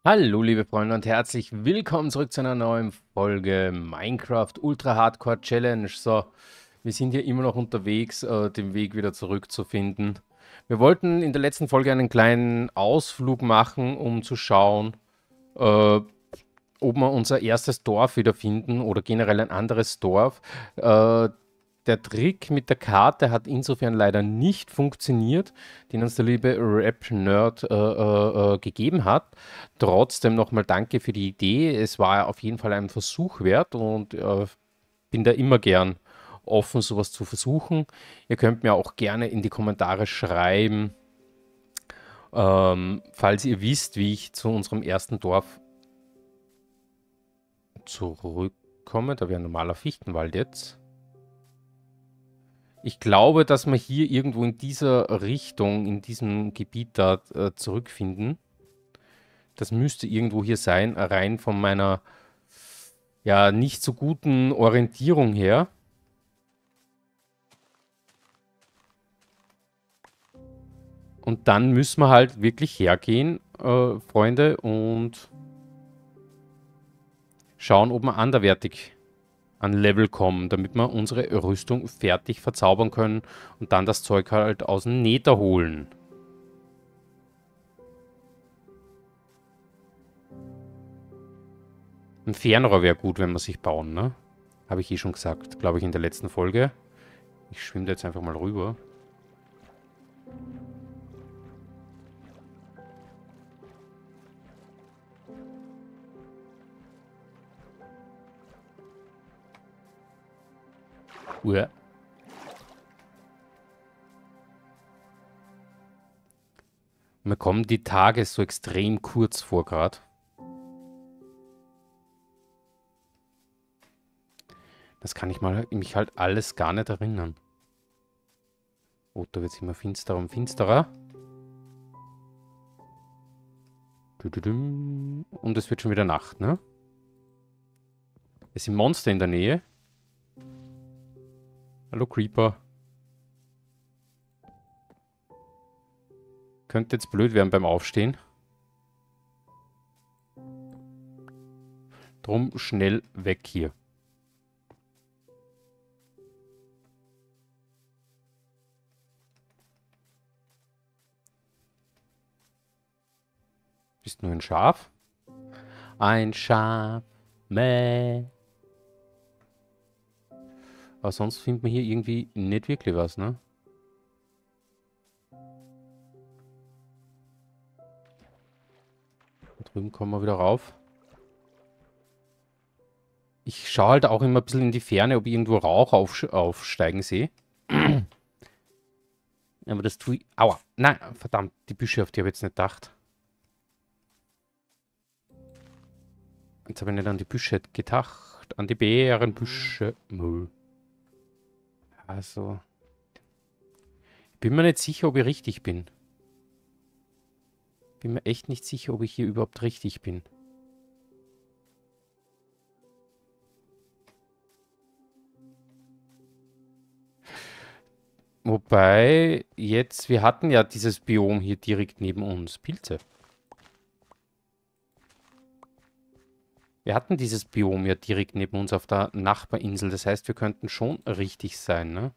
Hallo liebe Freunde und herzlich willkommen zurück zu einer neuen Folge Minecraft Ultra Hardcore Challenge. So, wir sind hier immer noch unterwegs, den Weg wieder zurückzufinden. Wir wollten in der letzten Folge einen kleinen Ausflug machen, um zu schauen, äh, ob wir unser erstes Dorf wiederfinden oder generell ein anderes Dorf. Der Trick mit der Karte hat insofern leider nicht funktioniert, den uns der liebe Rap-Nerd gegeben hat. Trotzdem nochmal danke für die Idee. Es war auf jeden Fall ein Versuch wert und bin da immer gern offen, sowas zu versuchen. Ihr könnt mir auch gerne in die Kommentare schreiben, falls ihr wisst, wie ich zu unserem ersten Dorf zurückkomme. Da wäre ein normaler Fichtenwald jetzt. Ich glaube, dass wir hier irgendwo in dieser Richtung, in diesem Gebiet da zurückfinden. Das müsste irgendwo hier sein, rein von meiner ja nicht so guten Orientierung her. Und dann müssen wir halt wirklich hergehen, Freunde, und schauen, ob wir anderweitig an Level kommen, damit wir unsere Rüstung fertig verzaubern können und dann das Zeug halt aus dem Nether holen. Ein Fernrohr wäre gut, wenn wir sich bauen, ne? Habe ich eh schon gesagt, glaube ich, in der letzten Folge. Ich schwimme da jetzt einfach mal rüber. Uah. Mir kommen die Tage so extrem kurz vor gerade. Das kann ich mich halt alles gar nicht erinnern. Oh, da wird es immer finsterer und finsterer. Und es wird schon wieder Nacht, ne? Es sind Monster in der Nähe. Hallo Creeper. Könnte jetzt blöd werden beim Aufstehen. Drum schnell weg hier. Bist nur ein Schaf? Ein Schaf. Mäh. Aber sonst findet man hier irgendwie nicht wirklich was, ne? Da drüben kommen wir wieder rauf. Ich schaue halt auch immer ein bisschen in die Ferne, ob ich irgendwo Rauch aufsteigen sehe. Aber das tue ich... Aua. Nein, verdammt. Die Büsche, auf die habe ich jetzt nicht gedacht. Jetzt habe ich nicht an die Büsche gedacht. An die Bärenbüsche. Nö. Also... Ich bin mir nicht sicher, ob ich richtig bin. Bin mir echt nicht sicher, ob ich hier überhaupt richtig bin. Wobei, jetzt, wir hatten ja dieses Biom hier direkt neben uns. Pilze. Wir hatten dieses Biom ja direkt neben uns auf der Nachbarinsel. Das heißt, wir könnten schon richtig sein, ne?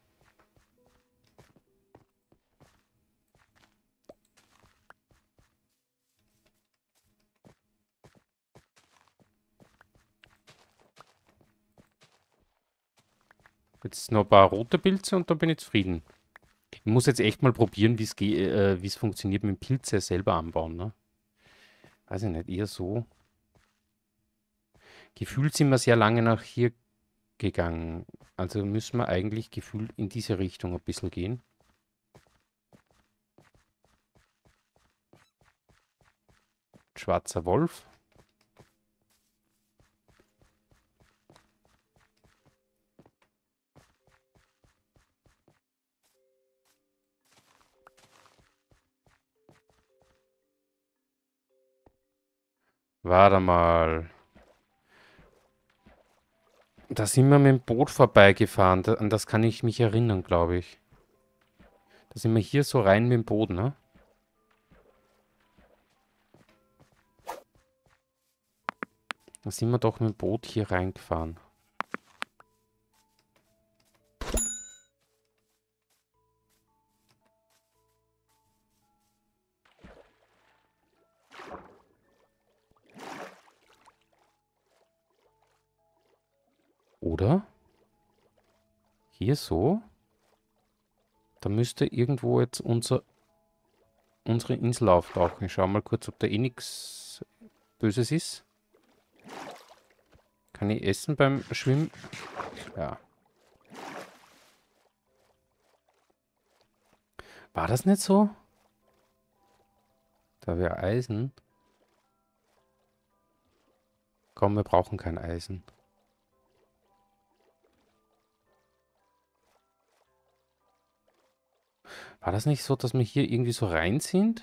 Jetzt noch ein paar rote Pilze und dann bin ich zufrieden. Ich muss jetzt echt mal probieren, wie es funktioniert mit dem Pilze selber anbauen, ne? Weiß ich nicht, eher so. Gefühlt sind wir sehr lange nach hier gegangen. Also müssen wir eigentlich gefühlt in diese Richtung ein bisschen gehen. Schwarzer Wolf. Warte mal. Da sind wir mit dem Boot vorbeigefahren. An das kann ich mich erinnern, glaube ich. Da sind wir hier so rein mit dem Boot, ne? Da sind wir doch mit dem Boot hier reingefahren. Oder? Hier so? Da müsste irgendwo jetzt unsere Insel auftauchen. Ich schau mal kurz, ob da eh nichts Böses ist. Kann ich essen beim Schwimmen? Ja. War das nicht so? Da wäre Eisen. Komm, wir brauchen kein Eisen. War das nicht so, dass wir hier irgendwie so rein sind?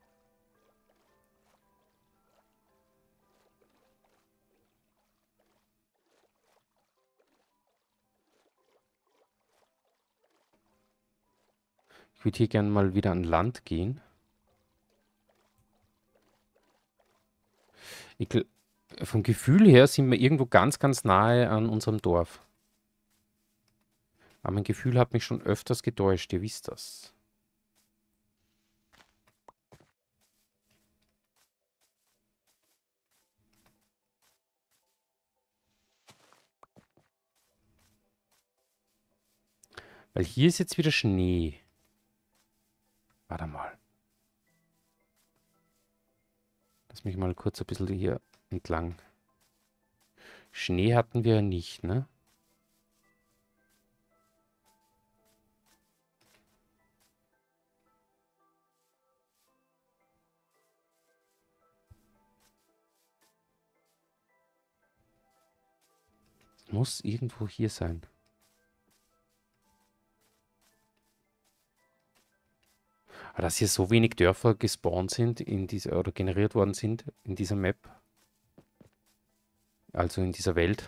Ich würde hier gerne mal wieder an Land gehen. Vom Gefühl her sind wir irgendwo ganz, ganz nahe an unserem Dorf. Aber mein Gefühl hat mich schon öfters getäuscht, ihr wisst das. Weil hier ist jetzt wieder Schnee. Warte mal. Lass mich mal kurz ein bisschen hier entlang. Schnee hatten wir ja nicht, ne? Muss irgendwo hier sein. Aber dass hier so wenig Dörfer gespawnt sind in dieser oder generiert worden sind in dieser Map. Also in dieser Welt.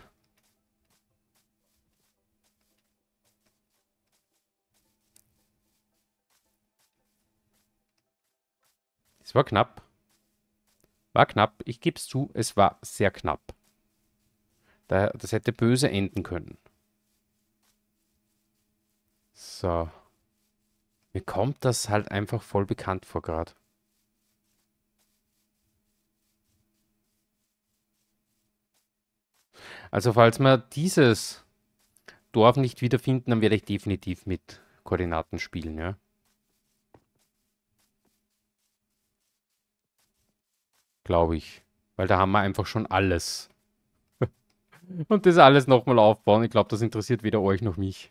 Es war knapp. War knapp. Ich gebe es zu, es war sehr knapp. Das hätte böse enden können. So. Mir kommt das halt einfach voll bekannt vor gerade. Also falls wir dieses Dorf nicht wiederfinden, dann werde ich definitiv mit Koordinaten spielen, ja. Glaube ich. Weil da haben wir einfach schon alles. Und das alles nochmal aufbauen, ich glaube, das interessiert weder euch noch mich.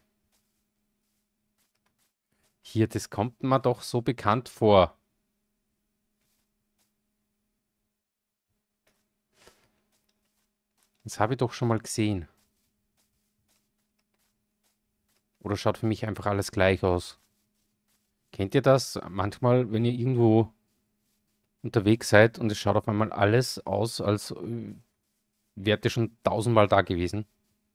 Hier, das kommt mir doch so bekannt vor. Das habe ich doch schon mal gesehen. Oder schaut für mich einfach alles gleich aus? Kennt ihr das? Manchmal, wenn ihr irgendwo unterwegs seid und es schaut auf einmal alles aus, als wärt ihr schon tausendmal da gewesen.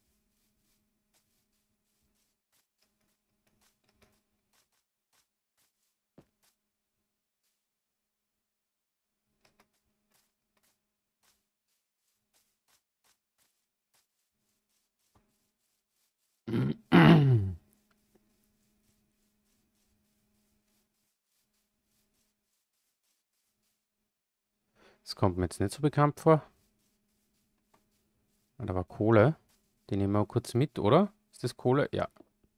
Das kommt mir jetzt nicht so bekannt vor. Ah, da war Kohle. Die nehmen wir kurz mit, oder? Ist das Kohle? Ja.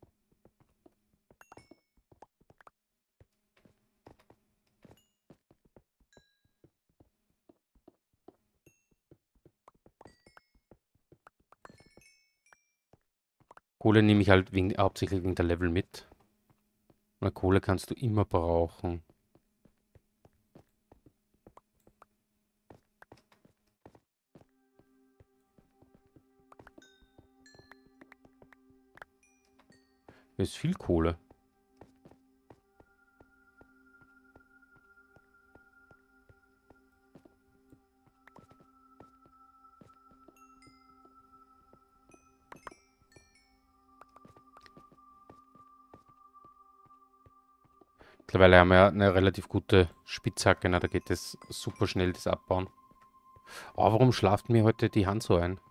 Kohle nehme ich halt hauptsächlich wegen der Level mit. Weil Kohle kannst du immer brauchen. Hier ist viel Kohle. Mittlerweile haben wir ja eine relativ gute Spitzhacke, ne? Da geht es super schnell, das Abbauen. Oh, warum schlaft mir heute die Hand so ein?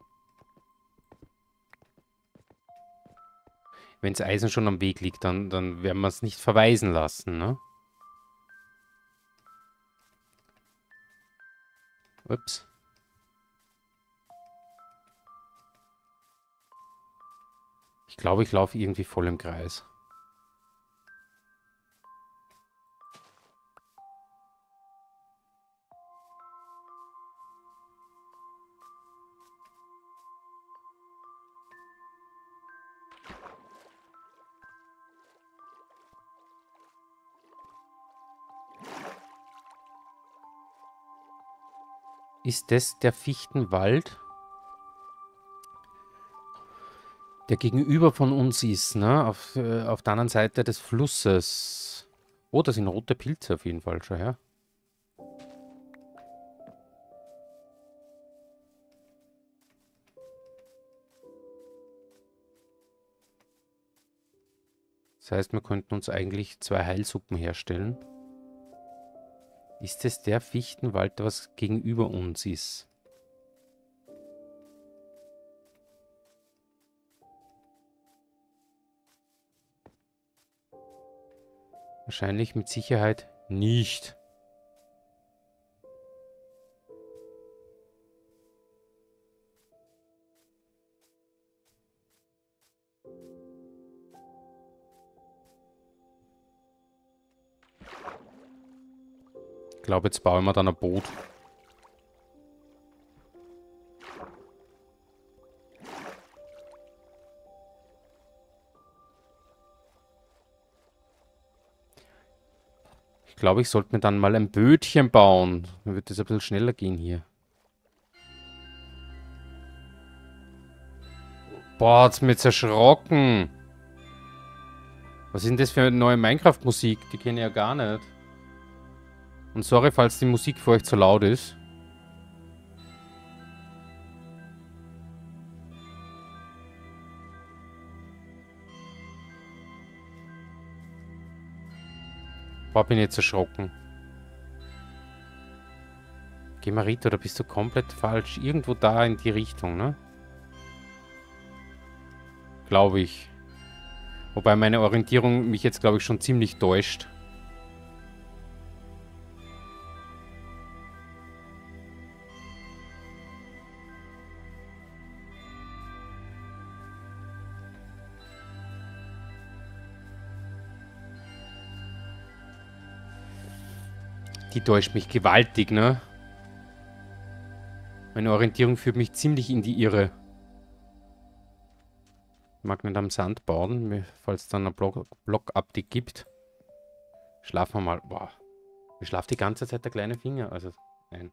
Wenn das Eisen schon am Weg liegt, dann werden wir es nicht verweisen lassen, ne? Ups. Ich glaube, ich laufe irgendwie voll im Kreis. Ist das der Fichtenwald, der gegenüber von uns ist, ne? Auf der anderen Seite des Flusses. Oh, da sind rote Pilze auf jeden Fall schon, ja. Das heißt, wir könnten uns eigentlich 2 Heilsuppen herstellen. Ist es der Fichtenwald, was gegenüber uns ist? Wahrscheinlich mit Sicherheit nicht. Ich glaube, jetzt bauen wir dann ein Boot. Ich glaube, ich sollte mir dann mal ein Bötchen bauen. Dann wird das ein bisschen schneller gehen hier. Boah, hat's mir jetzt erschrocken. Was ist denn das für eine neue Minecraft-Musik? Die kenne ich ja gar nicht. Und sorry, falls die Musik für euch zu laut ist. Boah, bin ich jetzt erschrocken. Geh mal, Rita, da bist du komplett falsch. Irgendwo da in die Richtung, ne? Glaube ich. Wobei meine Orientierung mich jetzt, glaube ich, schon ziemlich täuscht. Die täuscht mich gewaltig, ne? Meine Orientierung führt mich ziemlich in die Irre. Ich mag nicht am Sand bauen, falls es dann ein Block-Update gibt. Schlafen wir mal. Boah. Mir schlaft die ganze Zeit der kleine Finger. Also, nein.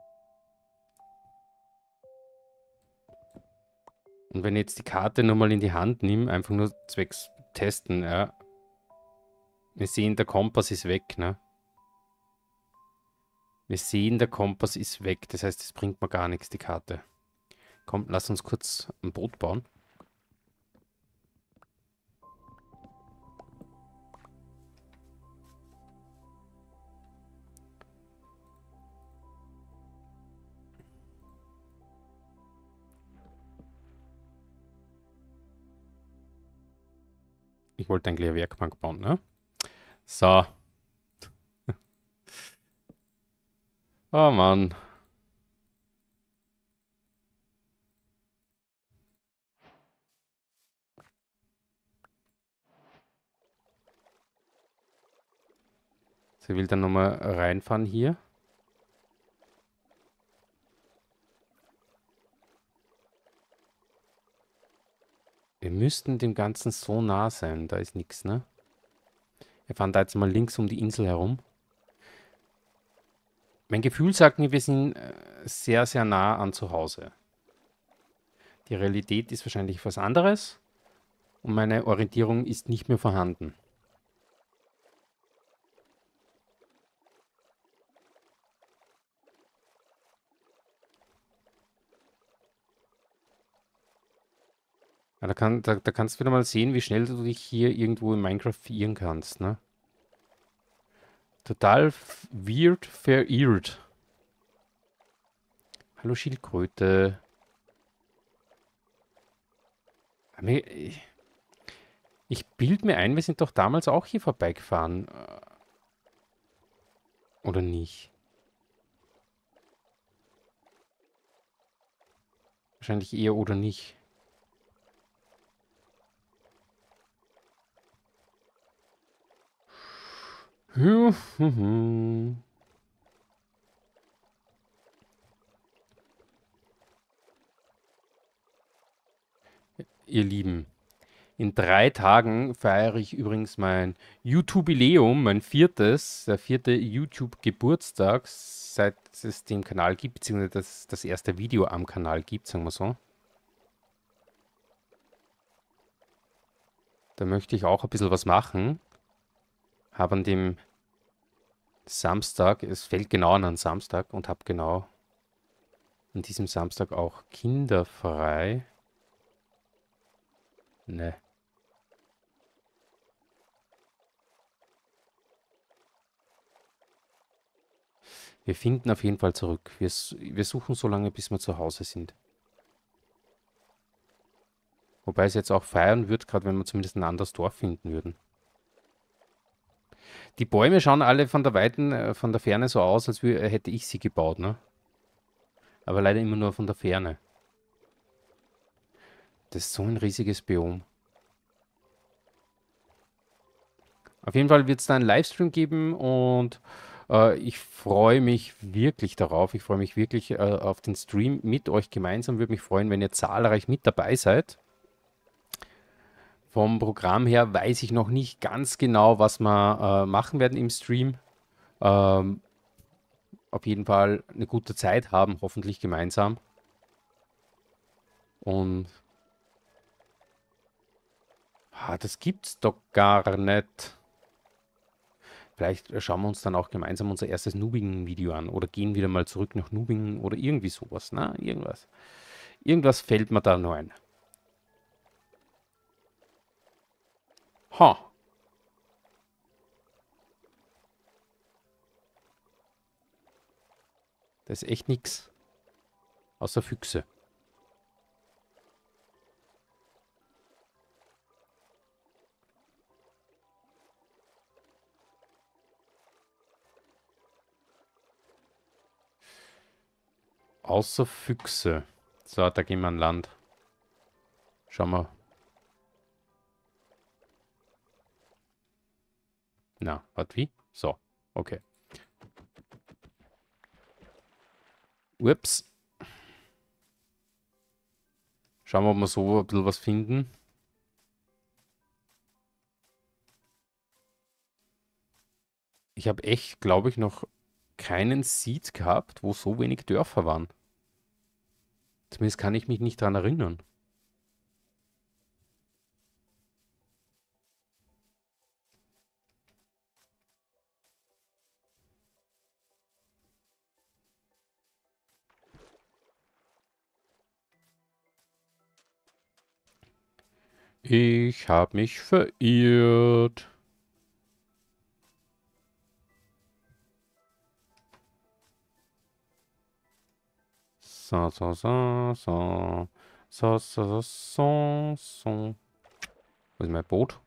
Und wenn ich jetzt die Karte nochmal in die Hand nehme, einfach nur zwecks Testen, ja. Wir sehen, der Kompass ist weg, ne? Wir sehen, der Kompass ist weg. Das heißt, es bringt mir gar nichts, die Karte. Komm, lass uns kurz ein Boot bauen. Ich wollte eigentlich eine Werkbank bauen, ne? So. Oh Mann. Sie will dann nochmal reinfahren hier. Wir müssten dem Ganzen so nah sein. Da ist nichts, ne? Wir fahren da jetzt mal links um die Insel herum. Mein Gefühl sagt mir, wir sind sehr, sehr nah an zu Hause. Die Realität ist wahrscheinlich was anderes und meine Orientierung ist nicht mehr vorhanden. Ja, da kannst du wieder mal sehen, wie schnell du dich hier irgendwo in Minecraft verirren kannst, ne? Total weird verirrt. Hallo Schildkröte. Ich bilde mir ein, wir sind doch damals auch hier vorbeigefahren. Oder nicht? Wahrscheinlich eher oder nicht. Ihr Lieben, in 3 Tagen feiere ich übrigens mein YouTubiläum, mein viertes, der vierte YouTube-Geburtstag, seit es den Kanal gibt, beziehungsweise das erste Video am Kanal gibt, sagen wir so. Da möchte ich auch ein bisschen was machen. Habe an dem Samstag, es fällt genau an einen Samstag und habe genau an diesem Samstag auch kinderfrei. Ne. Wir finden auf jeden Fall zurück. Wir suchen so lange, bis wir zu Hause sind. Wobei es jetzt auch feiern wird, gerade wenn wir zumindest ein anderes Dorf finden würden. Die Bäume schauen alle von der Ferne so aus, als hätte ich sie gebaut, ne? Aber leider immer nur von der Ferne. Das ist so ein riesiges Biom. Auf jeden Fall wird es da einen Livestream geben und ich freue mich wirklich darauf. Ich freue mich wirklich auf den Stream mit euch gemeinsam. Würde mich freuen, wenn ihr zahlreich mit dabei seid. Vom Programm her weiß ich noch nicht ganz genau, was wir machen werden im Stream. Ähm, auf jeden Fall eine gute Zeit haben, hoffentlich gemeinsam. Und das gibt's doch gar nicht. Vielleicht schauen wir uns dann auch gemeinsam unser erstes Nubingen-Video an oder gehen wieder mal zurück nach Nubingen oder irgendwie sowas. Na, irgendwas. Irgendwas fällt mir da noch ein. Ha, das ist echt nix. Außer Füchse. Außer Füchse. So, da gehen wir an Land. Schauen wir. Na, warte, wie? So, okay. Ups. Schauen wir, ob wir so ein bisschen was finden. Ich habe echt, glaube ich, noch keinen Seed gehabt, wo so wenig Dörfer waren. Zumindest kann ich mich nicht dran erinnern. Ich habe mich verirrt. So, so, so, so. So, so, so, so, so. Wo ist mein Boot?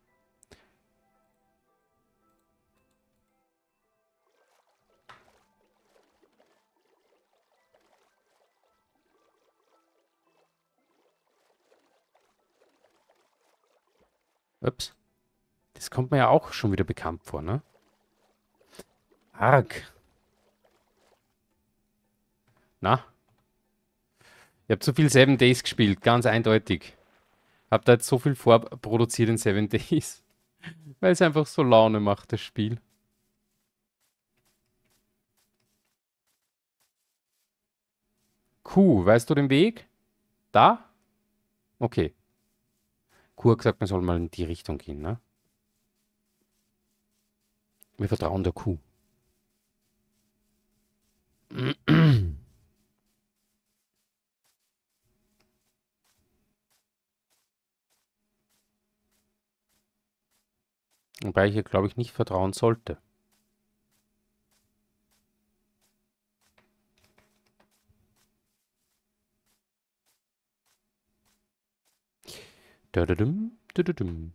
Ups. Das kommt mir ja auch schon wieder bekannt vor, ne? Arg. Na? Ihr habt zu viel Seven Days gespielt, ganz eindeutig. Habt da jetzt so viel vorproduziert in Seven Days. Weil es einfach so Laune macht, das Spiel. Kuh, weißt du den Weg? Da? Okay. Kuh hat gesagt, man soll mal in die Richtung gehen, ne? Wir vertrauen der Kuh. Wobei ich ihr, glaube ich, nicht vertrauen sollte. Dududum, dududum.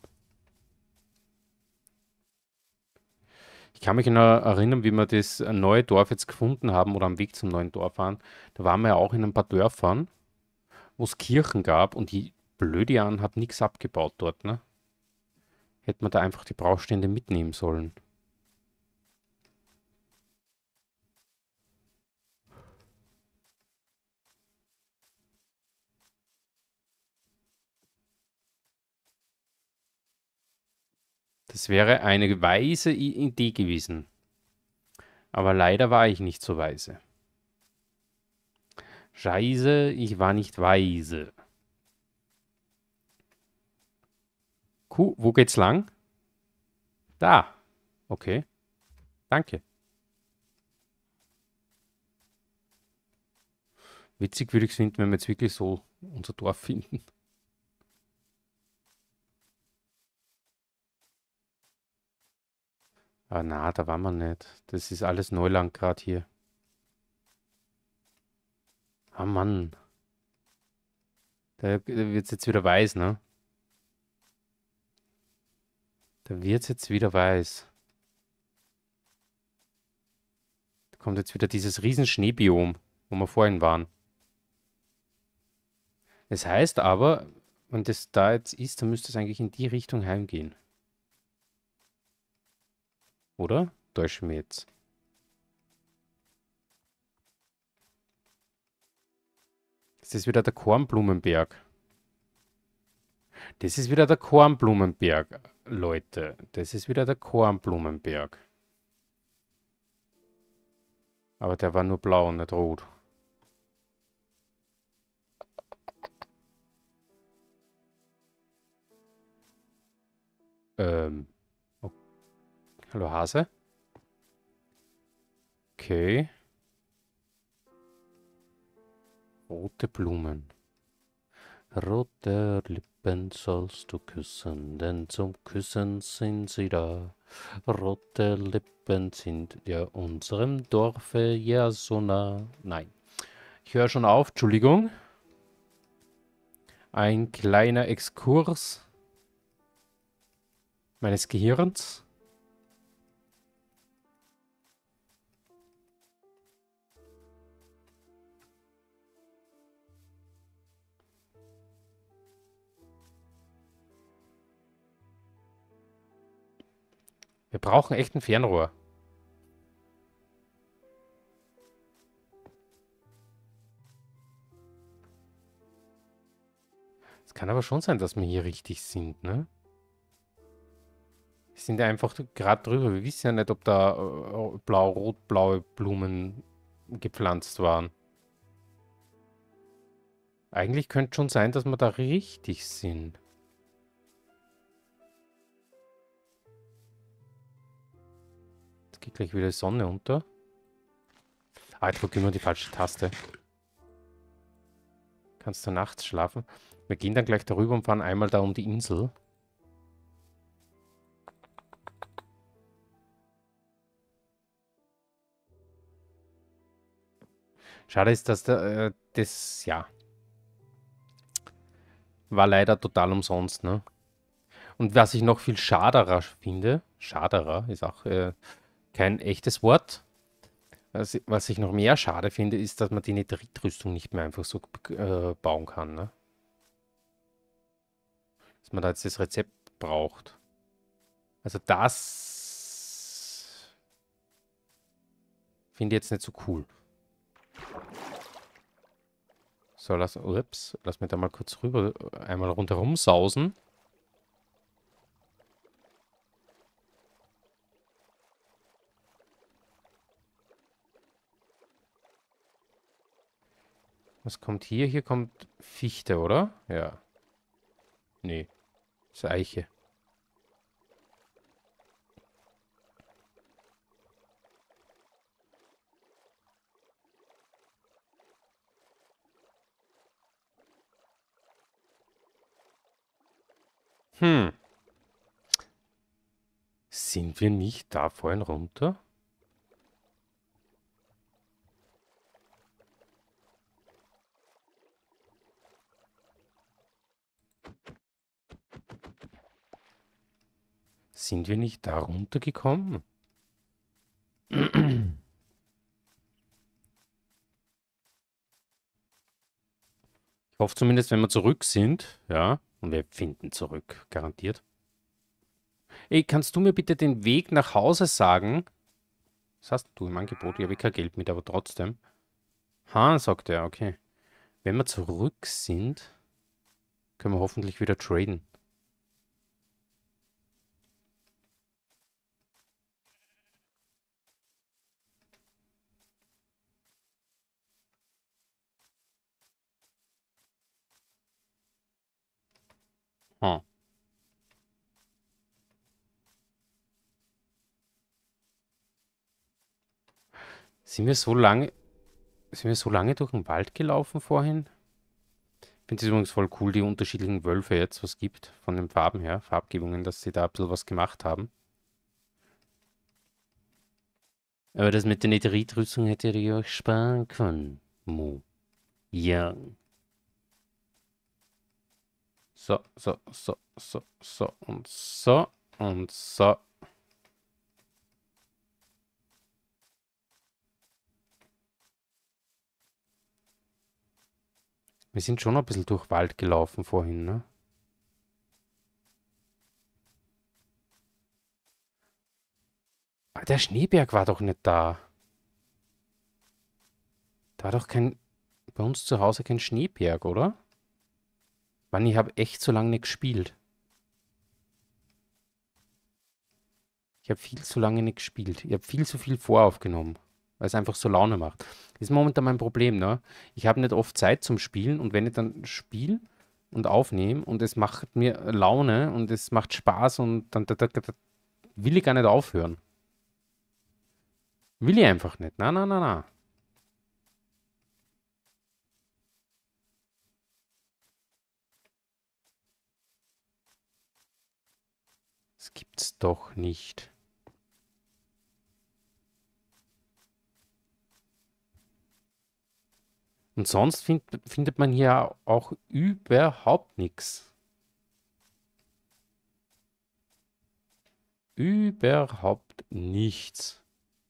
Ich kann mich noch erinnern, wie wir das neue Dorf jetzt gefunden haben oder am Weg zum neuen Dorf waren. Da waren wir ja auch in ein paar Dörfern, wo es Kirchen gab und die Blödian hat nichts abgebaut dort, ne? Hätte man da einfach die Baustände mitnehmen sollen. Das wäre eine weise Idee gewesen. Aber leider war ich nicht so weise. Scheiße, ich war nicht weise. Wo geht's lang? Da. Okay, danke. Witzig würde ich es finden, wenn wir jetzt wirklich so unser Dorf finden. Ah, na, da waren wir nicht. Das ist alles Neuland gerade hier. Ah, Mann. Da wird's jetzt wieder weiß, ne? Da wird's jetzt wieder weiß. Da kommt jetzt wieder dieses riesen Schneebiom, wo wir vorhin waren. Es heißt aber, wenn das da jetzt ist, dann müsste es eigentlich in die Richtung heimgehen. Oder? Täusche ich mich jetzt. Das ist wieder der Kornblumenberg. Das ist wieder der Kornblumenberg, Leute. Das ist wieder der Kornblumenberg. Aber der war nur blau und nicht rot. Ähm, o- Hallo Hase? Okay. Rote Blumen. Rote Lippen sollst du küssen, denn zum Küssen sind sie da. Rote Lippen sind ja unserem Dorfe ja so nah. Nein, ich höre schon auf, Entschuldigung. Ein kleiner Exkurs meines Gehirns. Wir brauchen echt ein Fernrohr. Es kann aber schon sein, dass wir hier richtig sind, ne? Wir sind ja einfach gerade drüber. Wir wissen ja nicht, ob da blau-rot-blaue Blumen gepflanzt waren. Eigentlich könnte schon sein, dass wir da richtig sind. Jetzt geht gleich wieder die Sonne unter. Ah, jetzt drücke immer die falsche Taste. Kannst du nachts schlafen? Wir gehen dann gleich darüber und fahren einmal da um die Insel. Schade ist, dass das, ja, war leider total umsonst, ne? Und was ich noch viel schaderer finde, schaderer ist auch kein echtes Wort. Was ich noch mehr schade finde, ist, dass man die Nitritrüstung nicht mehr einfach so bauen kann, ne? Dass man da jetzt das Rezept braucht. Also das finde ich jetzt nicht so cool. So, lass mich da mal kurz rüber, einmal rundherum sausen. Was kommt hier? Hier kommt Fichte, oder? Ja. Nee, das ist Eiche. Hm. Sind wir nicht da vorhin runter? Sind wir nicht da runtergekommen? Ich hoffe zumindest, wenn wir zurück sind, ja, und wir finden zurück, garantiert. Ey, kannst du mir bitte den Weg nach Hause sagen? Was hast du im Angebot? Ich habe kein Geld mit, aber trotzdem. Ha, sagt er, okay. Wenn wir zurück sind, können wir hoffentlich wieder traden. Ha. Sind wir so lange, sind wir so lange durch den Wald gelaufen vorhin? Ich finde es übrigens voll cool, die unterschiedlichen Wölfe jetzt, was gibt, von den Farben her, Farbgebungen, dass sie da ein bisschen was gemacht haben. Aber das mit der Netherite-Rüstung hätte ich euch sparen können. Mo. Ja. So, so, so, so, so und so und so. Wir sind schon ein bisschen durch Wald gelaufen vorhin, ne? Ah, der Schneeberg war doch nicht da. Da war doch bei uns zu Hause kein Schneeberg, oder? Mann, ich habe echt so lange nicht gespielt. Ich habe viel zu lange nicht gespielt. Ich habe viel zu viel voraufgenommen, weil es einfach so Laune macht. Das ist momentan mein Problem, ne? Ich habe nicht oft Zeit zum Spielen und wenn ich dann spiele und aufnehme und es macht mir Laune und es macht Spaß und dann da will ich gar nicht aufhören. Will ich einfach nicht. Na, na, na, na. Das gibt's doch nicht. Und sonst findet man hier auch überhaupt nichts. Überhaupt nichts.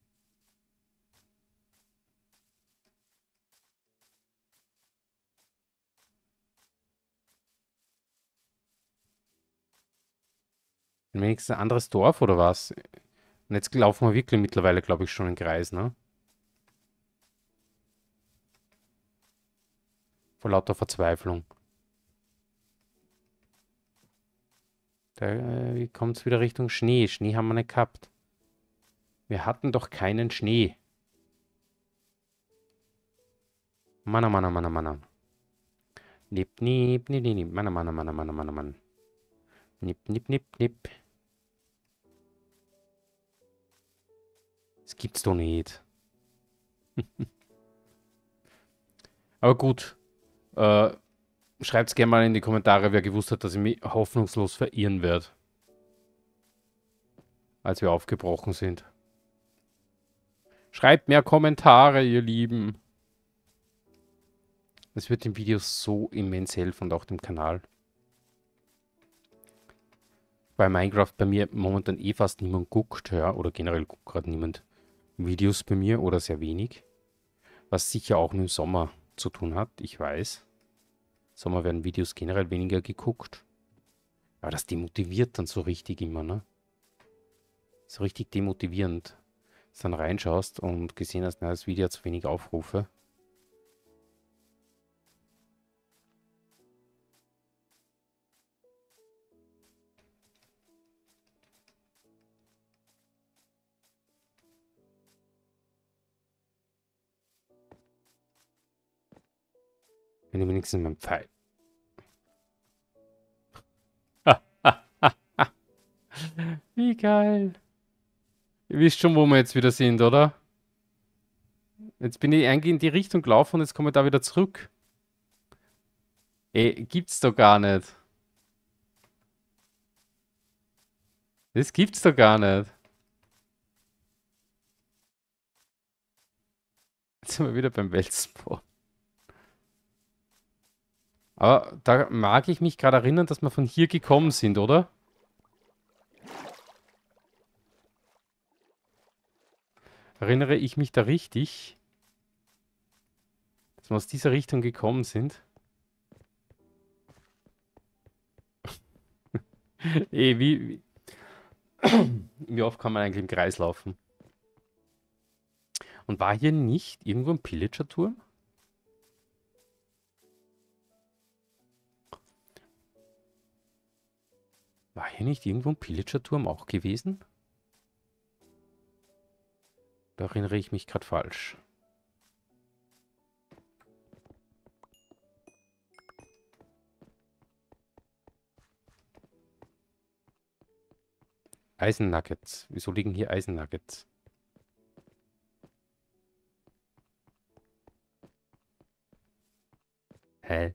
Wenigstens ein anderes Dorf oder was? Und jetzt laufen wir wirklich mittlerweile, glaube ich, schon im Kreis, ne? Vor lauter Verzweiflung. Da kommt es wieder Richtung Schnee. Schnee haben wir nicht gehabt. Wir hatten doch keinen Schnee. Mann, Mann, Mann, Mann. Nipp, nipp, nipp, nipp, nipp. Mann, Mann, Mann, Mann, Mann, Mann. Nipp, nipp, nipp, nipp. Das gibt's doch nicht. Aber gut. Äh, Schreibt's gerne mal in die Kommentare, wer gewusst hat, dass ich mich hoffnungslos verirren werde, als wir aufgebrochen sind. Schreibt mehr Kommentare, ihr Lieben. Das wird dem Video so immens helfen und auch dem Kanal. Bei Minecraft bei mir momentan eh fast niemand guckt, ja, oder generell guckt gerade niemand Videos bei mir oder sehr wenig. Was sicher auch mit dem Sommer zu tun hat, ich weiß. Sommer werden Videos generell weniger geguckt. Aber das demotiviert dann so richtig immer, ne? So richtig demotivierend. Dass du dann reinschaust und gesehen hast, na, das Video hat zu wenig Aufrufe. Wenn ich wenigstens meinen Pfeil. Wie geil. Ihr wisst schon, wo wir jetzt wieder sind, oder? Jetzt bin ich eigentlich in die Richtung gelaufen und jetzt komme ich da wieder zurück. Ey, gibt's doch gar nicht. Das gibt's doch gar nicht. Jetzt sind wir wieder beim Weltspawn. Aber da mag ich mich gerade erinnern, dass wir von hier gekommen sind, oder? Erinnere ich mich da richtig, dass wir aus dieser Richtung gekommen sind? Wie oft kann man eigentlich im Kreis laufen? Und war hier nicht irgendwo ein Pillager-Turm? War hier nicht irgendwo ein Pillager-Turm auch gewesen? Da erinnere ich mich gerade falsch. Eisennuggets. Wieso liegen hier Eisennuggets? Hä?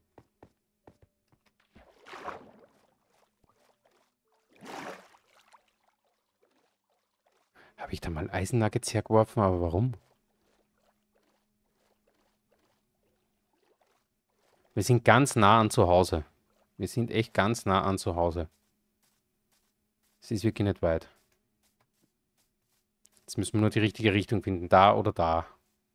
Habe ich da mal Eisennuggets hergeworfen, aber warum? Wir sind ganz nah an zu Hause. Wir sind echt ganz nah an zu Hause. Es ist wirklich nicht weit. Jetzt müssen wir nur die richtige Richtung finden. Da oder da.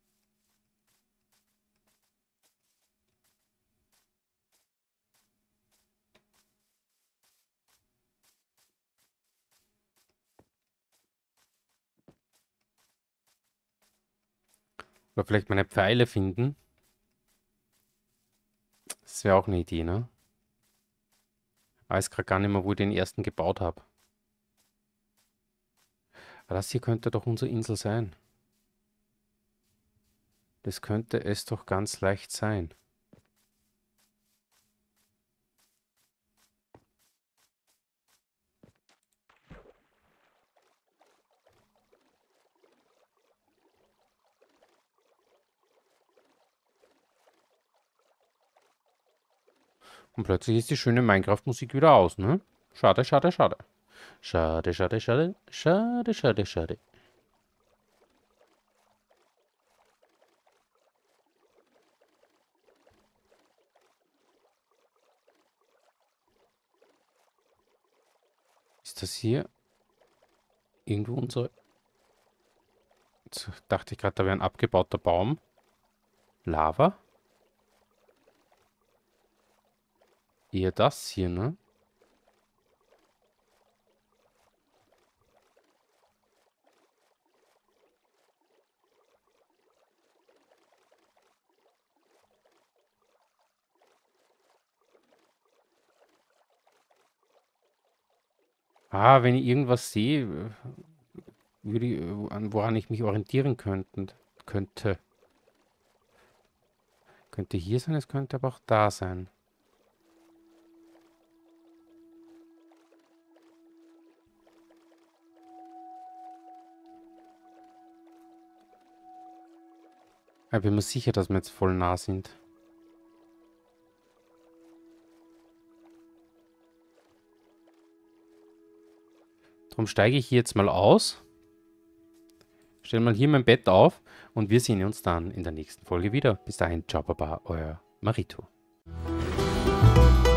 Oder vielleicht meine Pfeile finden. Das wäre auch eine Idee, ne? Ich weiß gerade gar nicht mehr, wo ich den ersten gebaut habe. Aber das hier könnte doch unsere Insel sein. Das könnte es doch ganz leicht sein. Und plötzlich ist die schöne Minecraft-Musik wieder aus, ne? Schade, schade, schade. Schade, schade, schade. Schade, schade, schade. Ist das hier irgendwo unsere... Jetzt dachte ich gerade, da wäre ein abgebauter Baum. Lava? Eher das hier, ne? Ah, wenn ich irgendwas sehe, woran ich mich orientieren könnte. Könnte hier sein, es könnte aber auch da sein. Ich bin mir sicher, dass wir jetzt voll nah sind. Darum steige ich hier jetzt mal aus. Stell mal hier mein Bett auf und wir sehen uns dann in der nächsten Folge wieder. Bis dahin, ciao, baba, euer Marito.